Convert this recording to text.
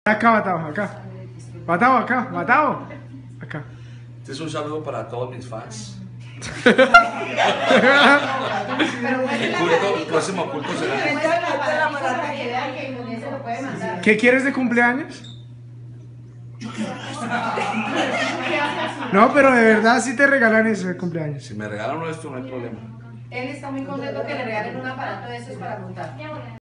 Acá, Matao, acá. Matao, acá, Matao. Acá. Este es un saludo para todos mis fans. El próximo culto será. ¿Qué quieres de cumpleaños? No, pero de verdad sí te regalan eso de cumpleaños. Si me regalan esto no hay problema. Él está muy contento que le regalen un aparato de esos para montar.